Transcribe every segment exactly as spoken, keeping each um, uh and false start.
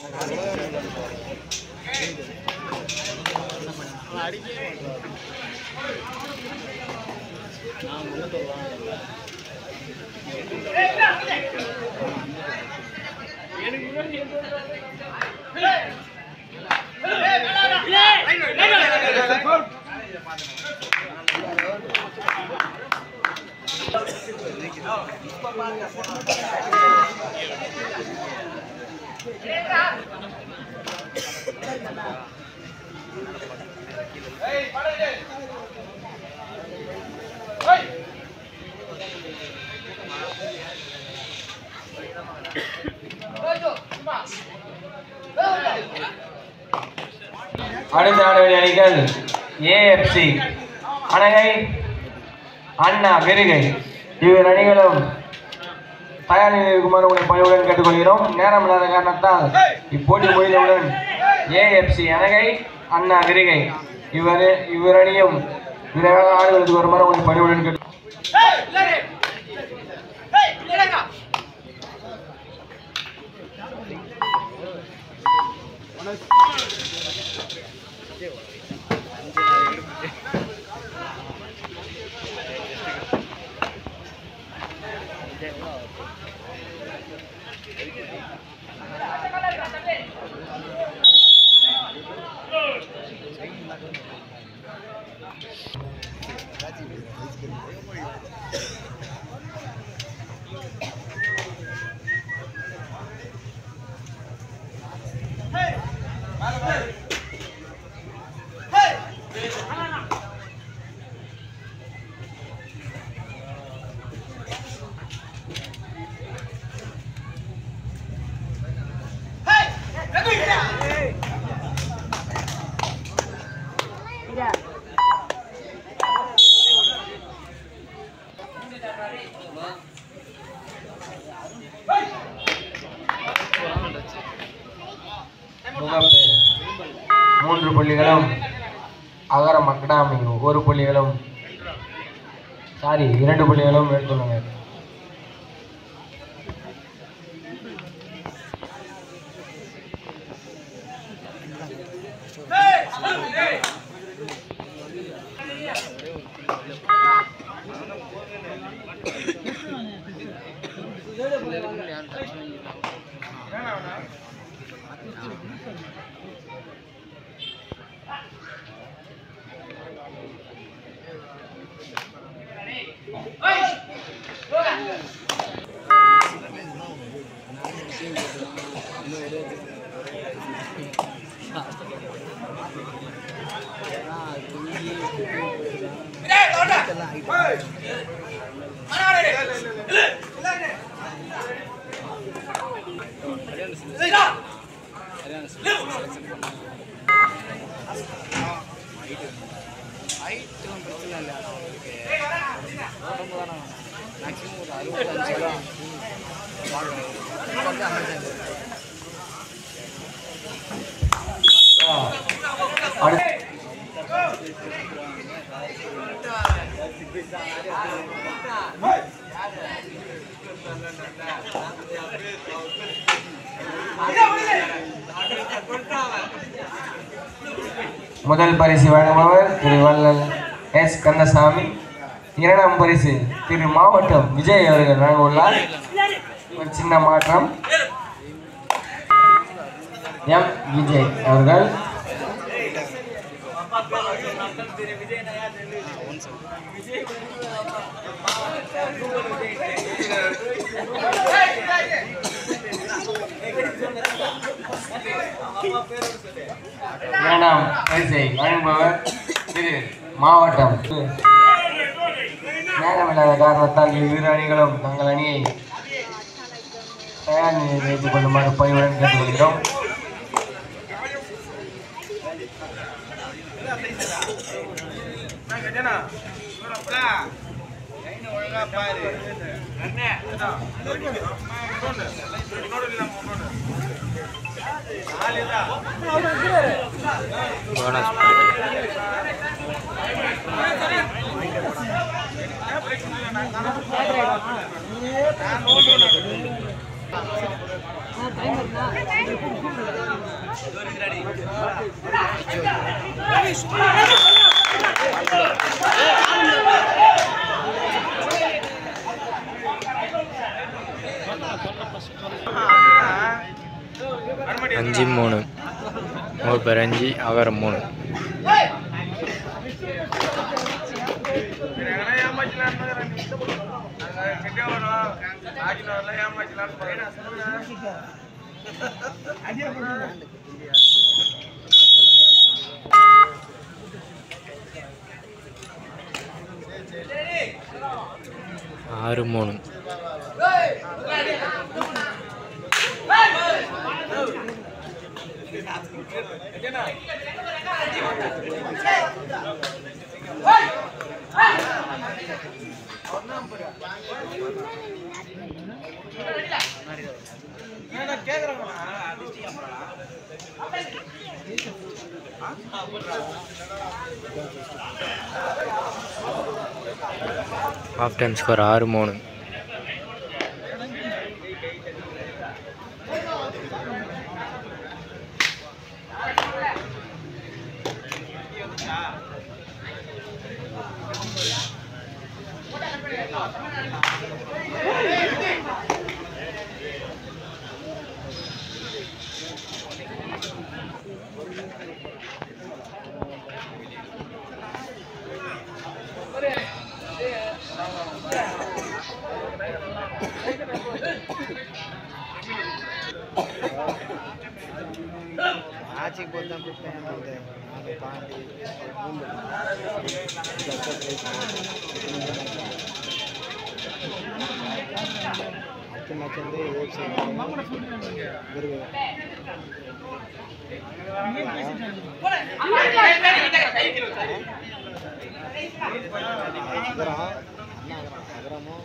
அடுத்த ஆடவழி அணிகள் ஏஎஃப்சி அணகை அண்ணா விருகை இவர் அணிகளும் தயார் நிலையில் இருக்குமாறு உங்களை பணிவுடன் கேட்டுக்கொள்கிறோம். நேரம் இல்லாத காரணத்தால் இப்போட்டி முடிந்தவுடன் ஏஎஃப்சி அணகை அண்ணா விருகை இவர் இவர் அணியும் விரைவாக ஆடுகளுக்கு வருமாறு உங்களை பணிவுடன் கேட்டு Mogappair மூன்று புள்ளிகளும் அகரம் அகாடமி ஒரு புள்ளிகளும் சாரி இரண்டு புள்ளிகளும் எடுத்துள்ளனர். முதல் பரிசு வழங்குபவர் திரு வள்ளல் எஸ் கந்தசாமி. இரண்டாம் பரிசு திரு மாவட்டம் விஜய் அவர்கள் வழங்கியுள்ளார். ஒரு சின்ன மாற்றம், எம் விஜய் அவர்கள். இரண்டாம் பரிசை வழங்குபவர் திரு மாவட்டம். நேரமில்லாத காரணத்தால் இவ்விரு அணிகளும் தங்கள் அணியை தயார் நிலையில் வைத்துக் கொள்ளுமாறு பணிவுடன் கேட்டுக்கொள்கிறோம். டைம் அஞ்சு மூணு மோகப்பேர் அஞ்சு அகரம் மூணு. ஆறு மூணு ஹாஃப் டைம் ஸ்கோர் ஆறு மூணு. ஆட்சிக்கு போய் தான் நாங்கள் பாண்டி அடுத்த மேட்ச் வந்து ஏஎஃப்சி அகரம் அண்ணா அகரமும்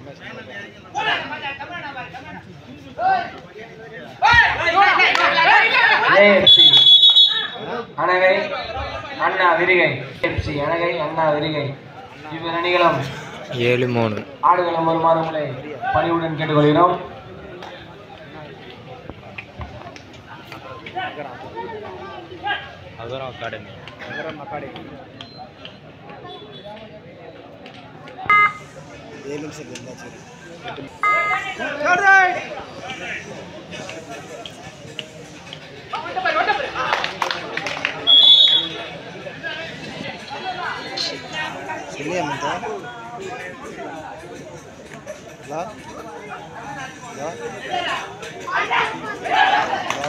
ஏஎஃப்சி அணகை அண்ணா விரிகை. ஏஎஃப்சி அணகை அண்ணா விரிகை இவ்விரு அணிகளும் ஏழு மூணு. ஆடுகளம் வருமாறு உங்களை பணிவுடன் கேட்டுக்கொள்கிறோம். அகரம் அகாடமி அகரம் அகாடமி ஏழு நிமிஷம் இருந்தாச்சு. இல்லையா மந்த ஹலோ ஹலோ ஹலோ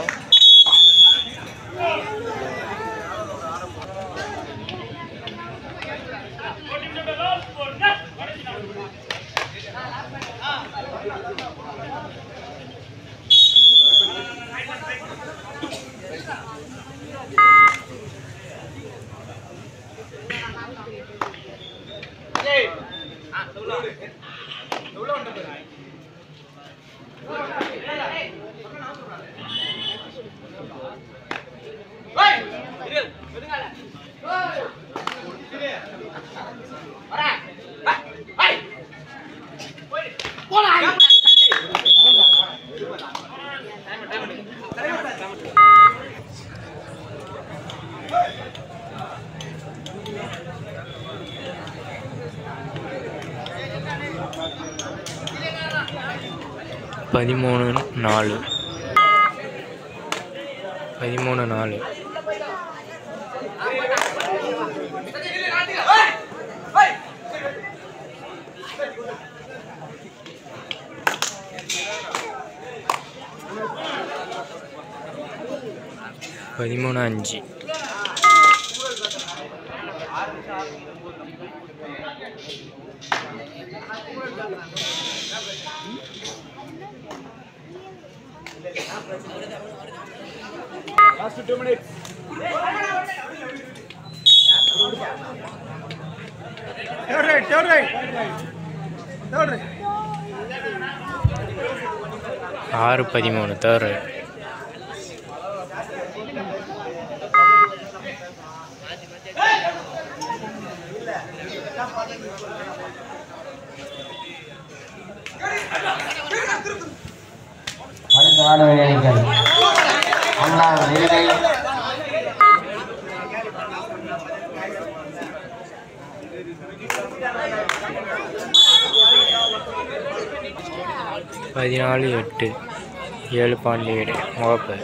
பதிமூணு நாலு பதிமூணு நாலு. பதிமூணு அஞ்சு. Last two minutes. Third right, third right. Third right. ஆறு பதிமூணு தேர்ட். அடுத்த ஆடுகளை அணிகள் அண்ணா விரிகை பதினாலு எட்டு ஏழு பாயிண்ட் ஏழு முகப்பேர்.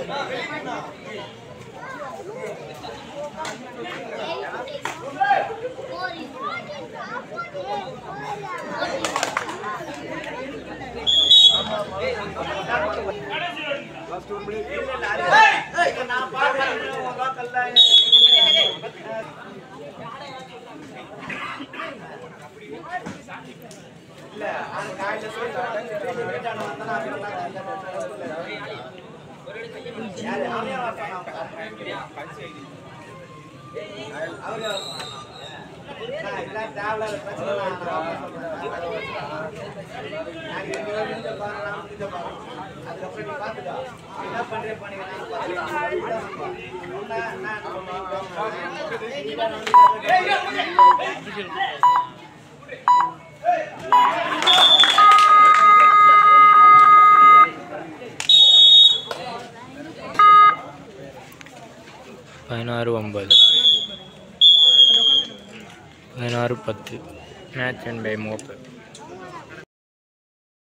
பதினாறு ஒன்பது பதினாறு பத்து மேட்ச் அண்ட் பை முகப்பேர்.